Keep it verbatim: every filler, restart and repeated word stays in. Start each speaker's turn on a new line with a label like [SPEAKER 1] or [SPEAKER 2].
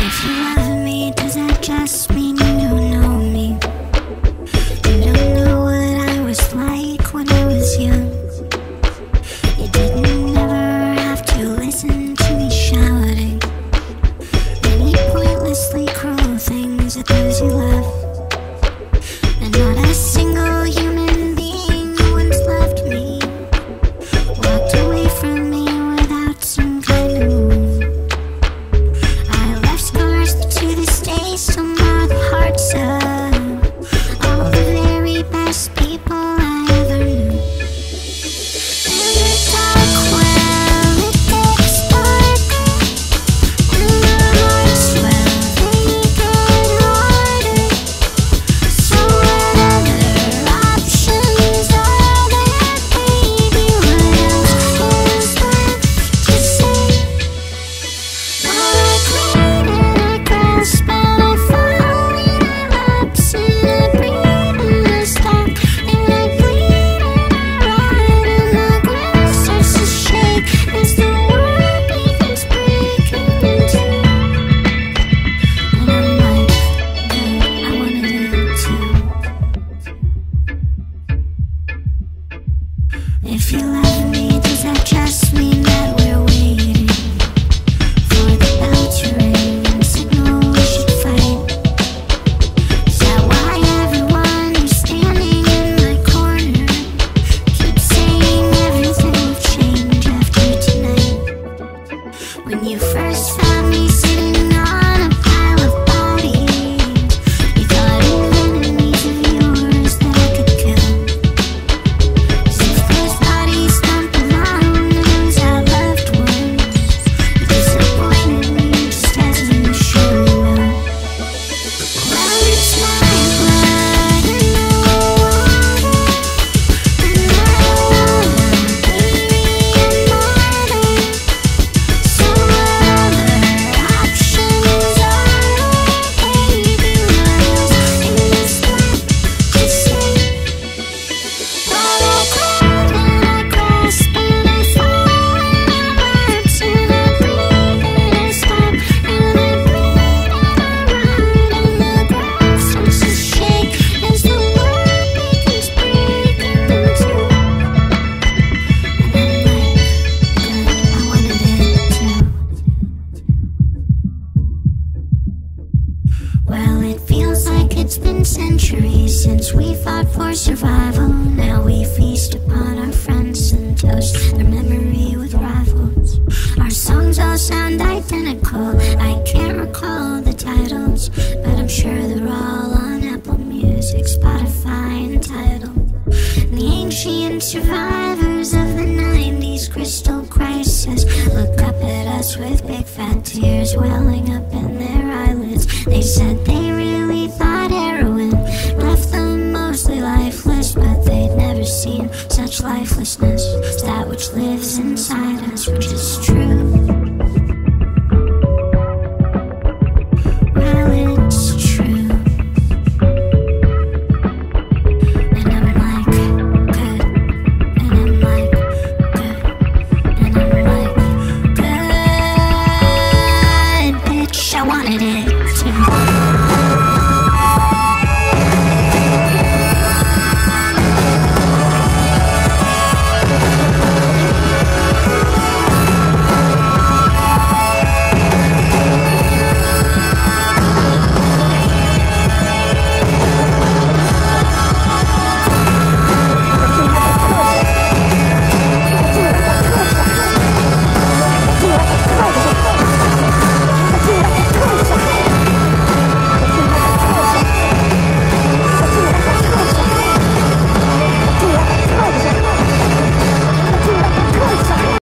[SPEAKER 1] If you love me, does that just mean you know me? You don't know what I was like when I was young. You didn't ever have to listen to me shouting any pointlessly cruel things at those you love. And not a single human being who once loved me walked away from me without some kind of wound. I left scars that to this day still mar the hearts of all the very best people I ever knew. In the dark, well, it gets dark, and the hearts, well, they get harder. So what other options are there, baby? What else is left to say? Well, I cling and I grasp and I fall in I lapse and I breathe and I stop and I bleed and I ride and the ground starts to shake as the world begins breaking in two. And I'm like, good, I wanted it too. If you love me, does that just mean that we're waiting for the bell to ring and signal we should fight? Is that why everyone who's standing in my corner keeps saying everything will change after tonight? When you first found me sitting on a pile of bodies, you thought of enemies of yours that I could kill. As if those bodies don't belong to those I loved once. You disappointed me just as you surely will. Well, it's my blood and the water, and I wanna be immortal. So what other options are there, baby? What else is left to say? Well, I cling and I grasp and I fall and I lapse and I breathe and I stop and I bleed and I ride and the ground starts to shake as the world begins breaking in two. And I'm like, good, I wanted it too. Well, it feels like it's been centuries since we fought for survival. Now we feast upon our friends and toast their memory with rifles. Our songs all sound identical. I can't recall the titles, but I'm sure they're all on Apple Music, Spotify, and Tidal. And the ancient survivors of the nineties crystal crisis look up at us with big fat tears welling up in their eyelids. They said they really thought heroin left them mostly lifeless, but they'd never seen such lifelessness as that which lives inside us, which is true.